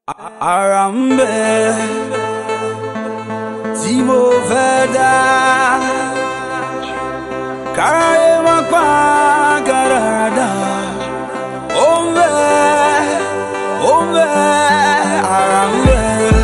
Arambe Zimo Verda Karaye Makwa Garada Ombe Arambe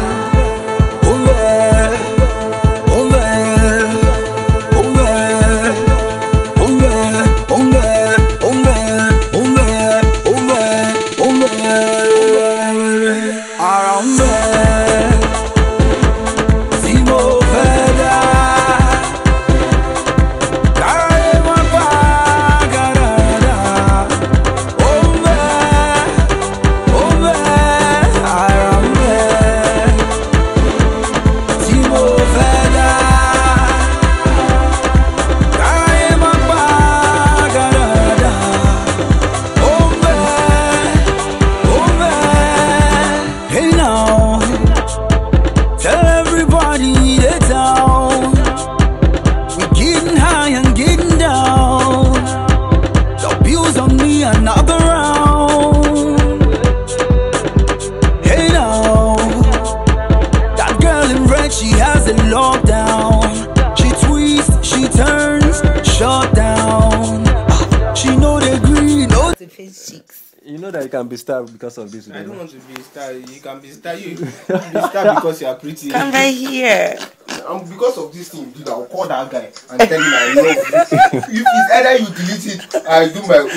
You know that you can be star because of this. I don't want to be a star. You can be star. You can be star because you are pretty. Come right here. Because of this thing, dude, I'll call that guy and tell him I love you. If it's either you delete it, I do my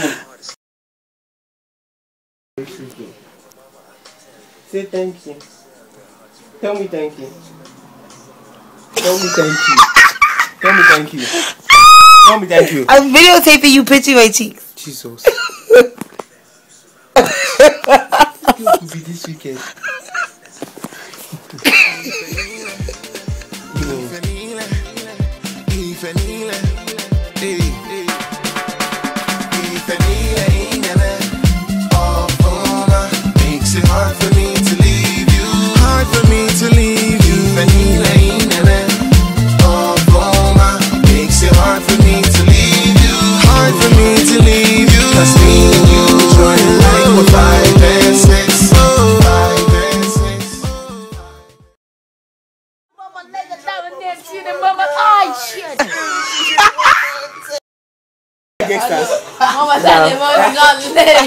own. Say thank you. Tell me thank you. Tell me thank you. Tell me thank you. Tell me thank you. I'm videotaping you pinching my cheeks. Jesus. It could be this weekend. Makes it hard for me to leave you. Hard for me to leave you. Makes it hard for me to leave you. Hard for me to leave you. Cause me and you join like we're 5 and 6. 5 and 6. Mama nigga down in there shit and mama eye shit. Mama said the money gone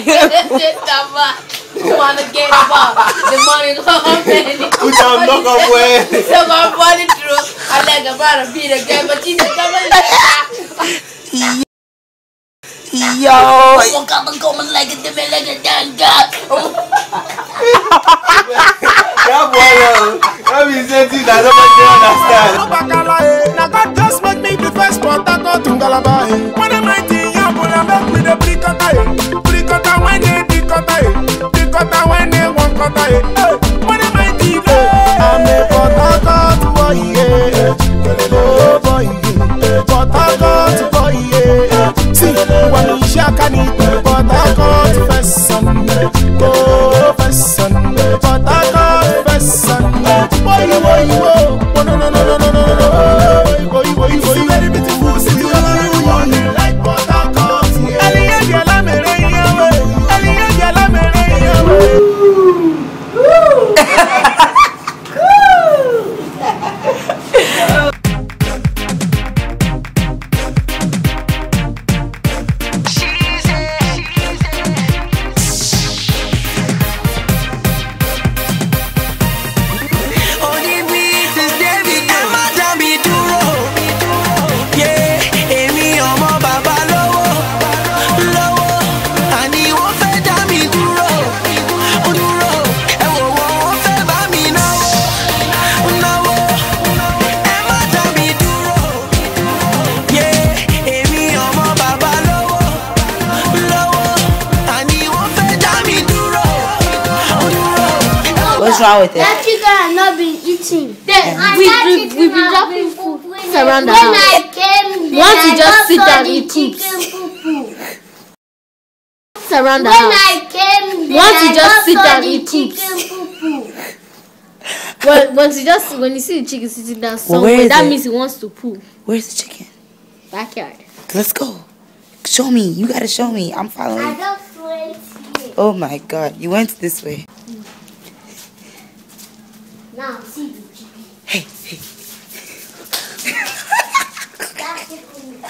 wanna get about the money gone Put down knock up way. So my body through I like about to beat again but she said come on Yo, come like a damn god. That boy, that means something that nobody understand. Now God just make me the first spot that go to Galaba. When I'm 19, I'm gonna make me the pre-cutter when they pre-cutter when they want cutter. When I'm 19, I'm a potato boy, oh boy, potato boy, see, when you shaka need potato first son, go first son, potato first son, boy, no, very beautiful city, you like potato, Aliyah la what's wrong with it? That chicken has not been eating. We've been dropping food around the house. When I came there, Once you just sit down, eat eat chips. When Around the house. I came there, Once you just sit down, the eat chips. chicken Well, when you see the chicken sitting down somewhere, that means he wants to poo. Where's the chicken? Backyard. Let's go. Show me. You gotta show me. I'm following. I just went here. Oh my God. You went this way. Now see the GB. Hey. That's it for me.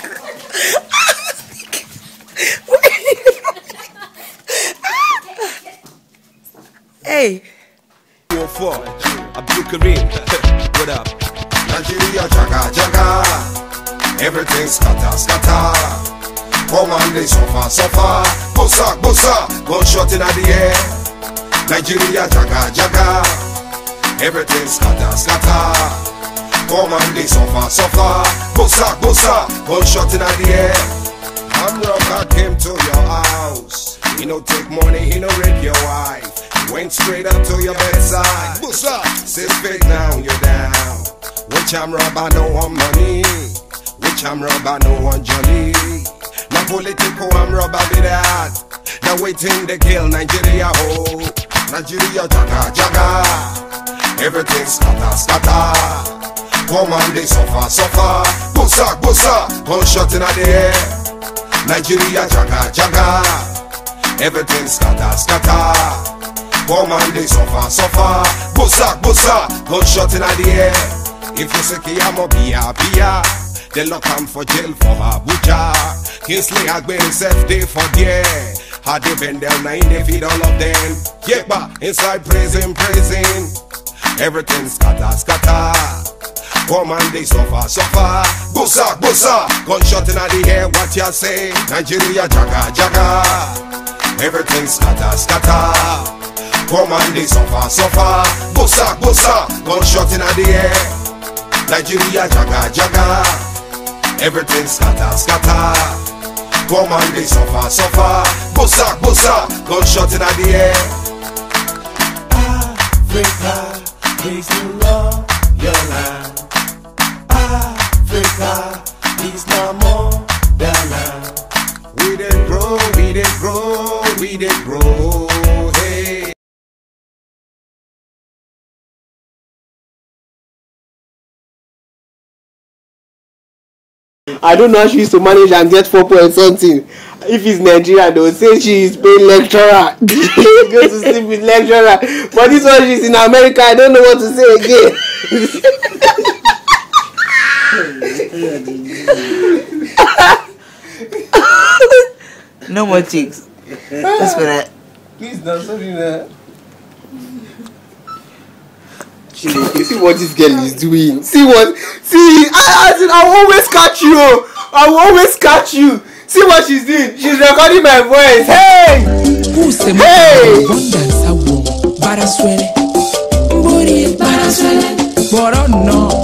Hey. 4 Abdul Karim. What up? Nigeria jaga jaga, everything scatter scatter. Come on, they suffer. Bossa, gunshot in the air. Nigeria jaga jaga, everything scatter. Come on, they suffer. Bossa, gunshot in the air. Amroka came to your house. He no take money, he no rape your wife. Went straight up to your bedside. Bossa, say fake now, you're down. Which I'm robber, no one money. Which I'm robber, no one Johnny. Now political, I'm robber be that. Now waiting to kill Nigeria, oh. Nigeria jaga. Everything scatter. Come on, they suffer. Bossa, gunshot in the air. Nigeria jaga. Everything scatter. Come on, they suffer. Bossa, gunshot in the air. If you say Kiyamo Bia, they lock him for jail for Abuja. Kingsley Agbe himself, they for there. How they bend down, now they feed all of them. Yeah, but inside praising. Everything scatter. Come on, they suffer. Bossa, gunshot in the air. What ya say? Nigeria jaga. Everything scatter. Come on, they suffer. Bossa, gunshot in the air. Nigeria jaga. Everything scatter. Come on, they suffer. Bossa, gunshot in the air. Africa, please you love your land. Africa is no more than land. We did grow, hey. I don't know how she used to manage and get 4 point something. If it's Nigeria, they will say she is paying lecturer. She goes to sleep with lecturer. But this one, she's in America. I don't know what to say again. No more chicks. That's for that. Please, don't sorry now. You see what this girl is doing. See, I will always catch you. I will always catch you. See what she's doing. She's recording my voice. Hey! Hey!